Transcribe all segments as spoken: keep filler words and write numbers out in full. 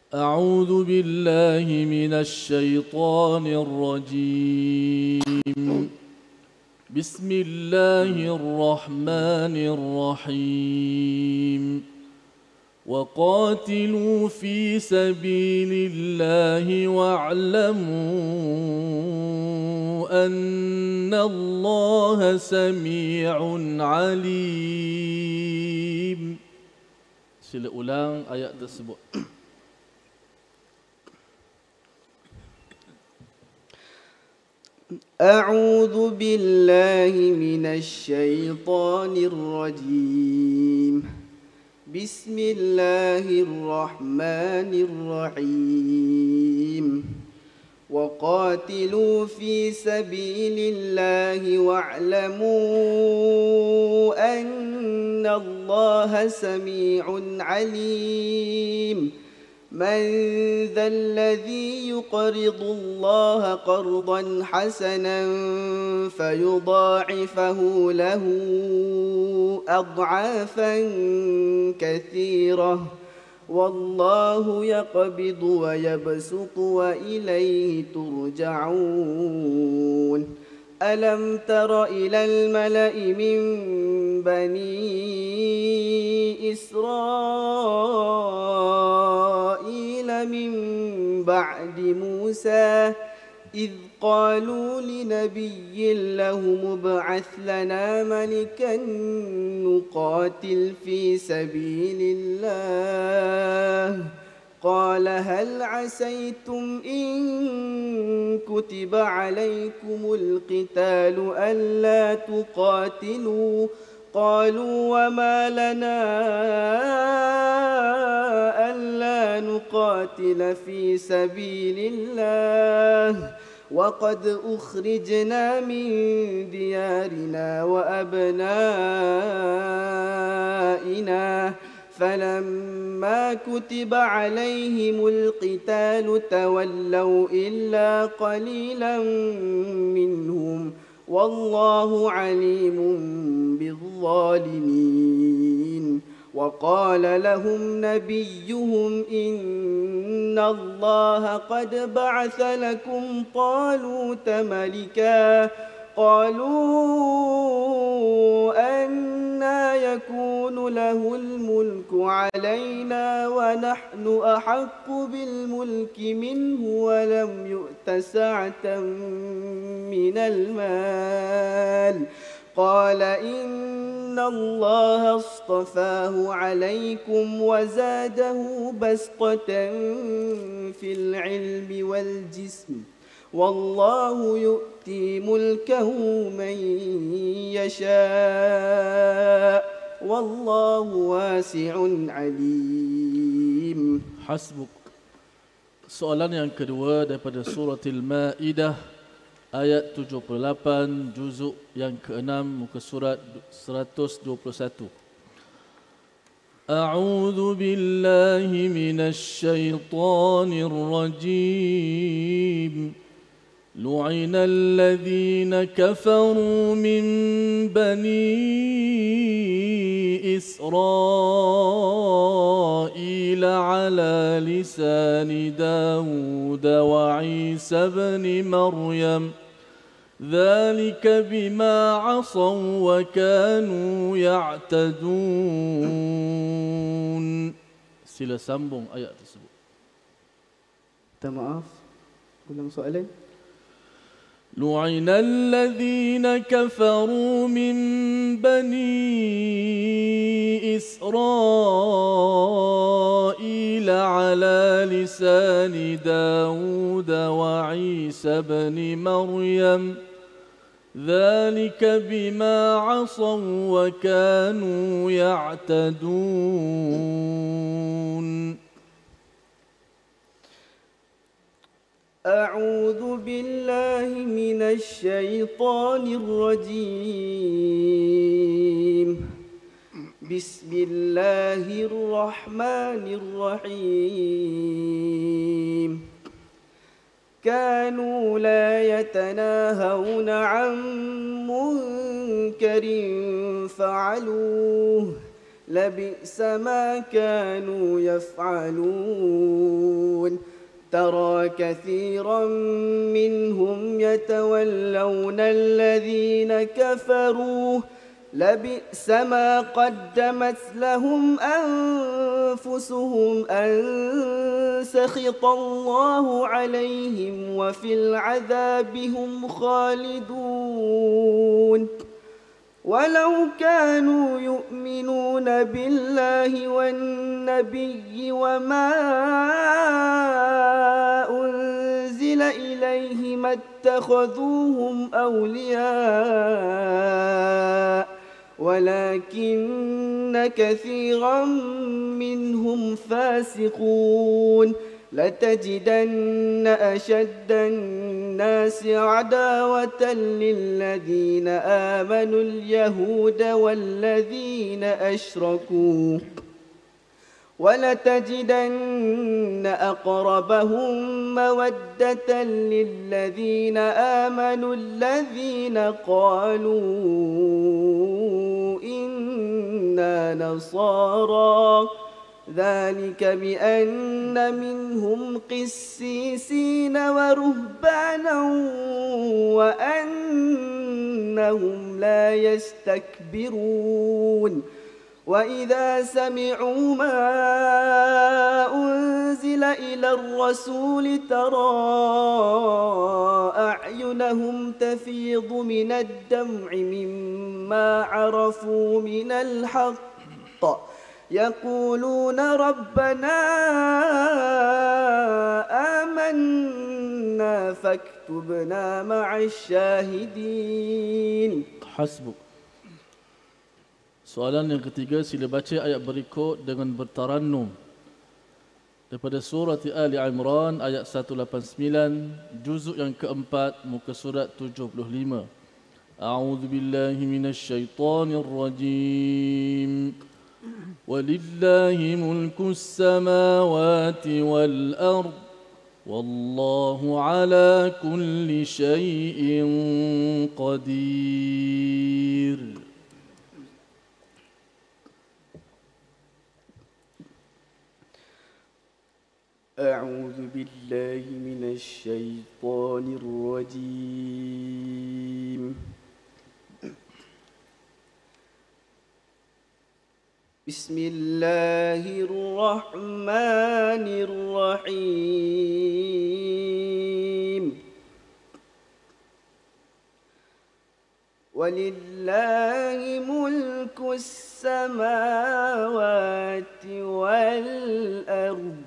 أعوذ بالله من الشيطان الرجيم. بسم الله الرحمن الرحيم. وقاتلوا في سبيل الله واعلموا أن الله سميع عليم. Sila ulang ayat tersebut. أعوذ بالله من الشيطان الرجيم. بسم الله الرحمن الرحيم. وقاتلوا في سبيل الله واعلموا أن الله سميع عليم. من ذا الذي يقرض الله قرضا حسنا فيضاعفه له أضعافا كثيرة والله يقبض ويبسط وإليه ترجعون. ألم تر إلى الملأ من بني إسرائيل من بعد موسى إذ قالوا لنبي له ابعث لنا ملكا نقاتل في سبيل الله قال هل عسيتم إن كتب عليكم القتال ألا تقاتلوا قالوا وما لنا ألا نقاتل في سبيل الله وقد أخرجنا من ديارنا وأبنائنا فلما كتب عليهم القتال تولوا إلا قليلا منهم والله عليم بالظالمين. وقال لهم نبيهم إن الله قد بعث لكم طالوت ملكا قالوا أنى يكون له الملك علينا ونحن أحق بالملك منه ولم يؤت سعة من المال قال إن الله اصطفاه عليكم وزاده بسطة في العلم والجسم والله يؤتي ملكه من يشاء والله واسع عليم. Hasbuk. Soalan yang kedua daripada surah Al-Ma'idah ayat tujuh puluh lapan juzuk yang keenam muka surat seratus dua puluh satu. A'udzu billahi minasy syaithanir rajim. لعن الذين كفروا من بني إسرائيل على لسان داود وعيسى بن مريم ذلك بما عصوا وكانوا يعتدون. Sila sambung ayat tersebut. Minta maaf, ulang soalan. لعن الذين كفروا من بني إسرائيل على لسان داود وعيسى بن مريم ذلك بما عصوا وكانوا يعتدون. أعوذ بالله من الشيطان الرجيم. بسم الله الرحمن الرحيم. كانوا لا يتناهون عن منكر فعلوه لبئس ما كانوا يفعلون. ترى كثيرا منهم يتولون الذين كفروا لبئس ما قدمت لهم أنفسهم أن سخط الله عليهم وفي العذاب هم خالدون ولو كانوا يؤمنون بالله والنبي وما أنزل إليه ما اتخذوهم أولياء ولكن كثيرا منهم فاسقون لتجدن أشد الناس عداوة للذين آمنوا اليهود والذين أشركوا ولتجدن أقربهم مودة للذين آمنوا الذين قالوا إنا نصارى ذلك بأن منهم قسيسين ورهبانا وأنهم لا يستكبرون وإذا سمعوا ما أنزل إلى الرسول ترى أعينهم تفيض من الدمع مما عرفوا من الحق يقولون ربنا آمنا فاكتبنا مع الشاهدين. Hasbuk. Soalan yang ketiga, sila baca ayat berikut dengan bertarannum daripada surah Ali Imran ayat seratus lapan puluh sembilan, juzuk yang keempat, muka surat tujuh puluh lima. A'udzu billahi minasy syaithanir rajim. Walillahi mulkus samawati wal ard wallahu ala kulli syai'in qadir. أعوذ بالله من الشيطان الرجيم. بسم الله الرحمن الرحيم. ولله ملك السماوات والأرض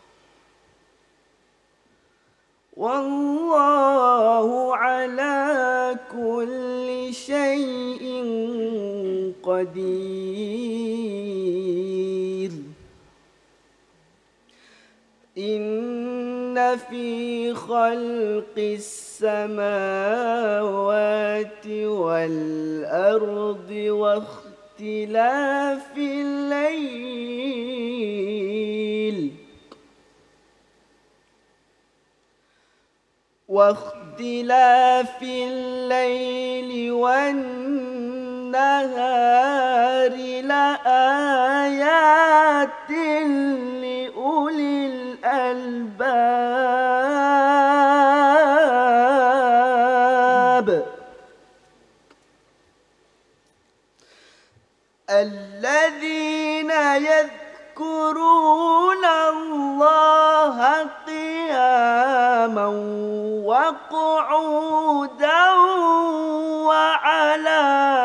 والله على كل شيء قدير. إن في خلق السماوات والأرض واختلاف الليل واختلاف الليل والنهار لآيات لأولي الألباب الذين يذكرون الله قياما وقعودا وعلى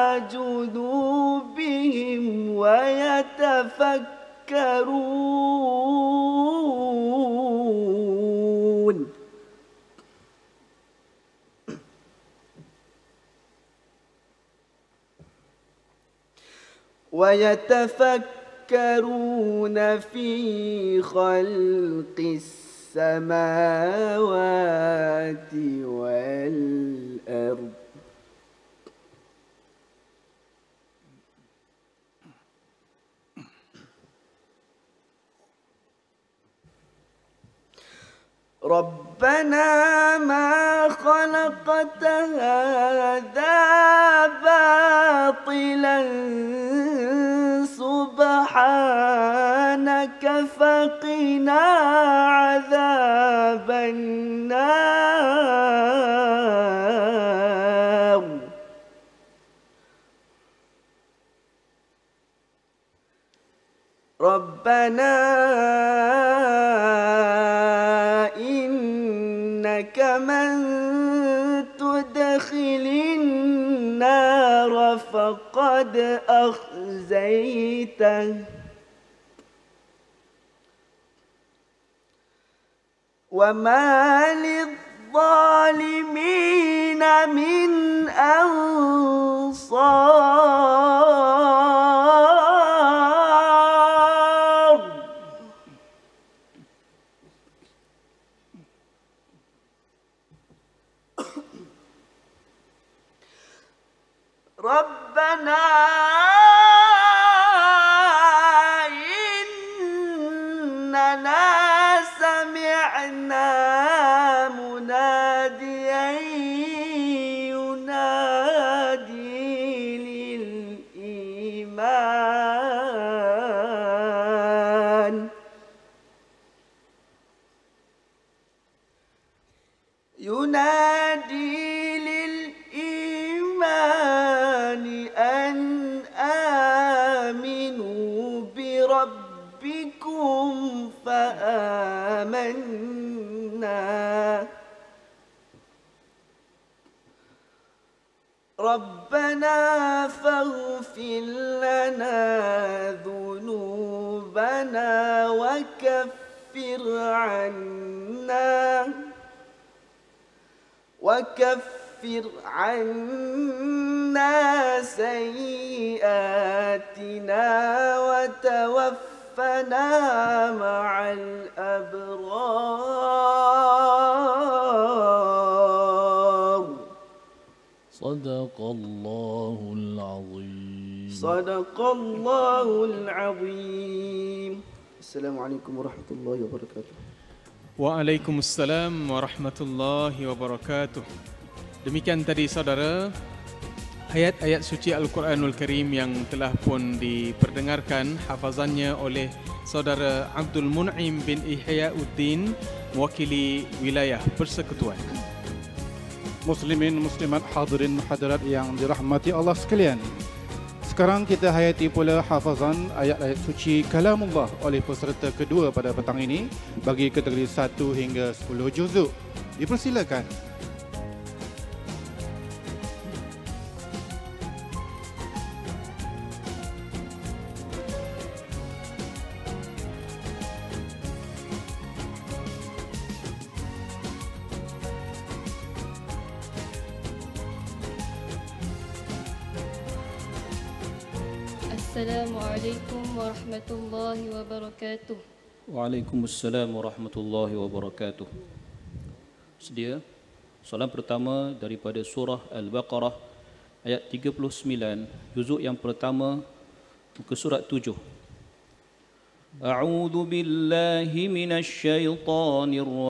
جنوبهم ويتفكرون ويتفكرون في خلق السماوات والأرض ربنا ما خلقت هذا باطلا سبحانك فقنا عذاب أصحاب النار ربنا إنك من تدخل النار فقد أخزيته وما للظالمين من أنصار ربنا إننا سمعنا مناديا ينادي للإيمان ينادي للإيمان أن آمنوا بربكم فآمنا ربنا فاغفر لنا ذنوبنا وكفر عنا وكفر عنا سيئاتنا وتوفنا مع الأبرار صدق الله العظيم صدق الله العظيم السلام عليكم ورحمة الله وبركاته. Waalaikumsalam warahmatullahi wabarakatuh. Demikian tadi saudara ayat-ayat suci Al-Quranul Karim yang telah pun diperdengarkan hafazannya oleh saudara Abdul Mun'im bin Ihyauddin, mewakili wilayah Persekutuan. Muslimin, muslimat, hadirin, hadirat yang dirahmati Allah sekalian. Sekarang kita hayati pula hafazan ayat-ayat suci Kalamullah oleh peserta kedua pada petang ini bagi kategori satu hingga sepuluh juzuk. Dipersilakan. Assalamualaikum warahmatullahi wabarakatuh. Waalaikumsalam warahmatullahi wabarakatuh. Sedia soalan pertama daripada surah Al-Baqarah ayat tiga puluh sembilan, juzuk yang pertama, muka surat tujuh. A'udzu billahi minasy syaithanir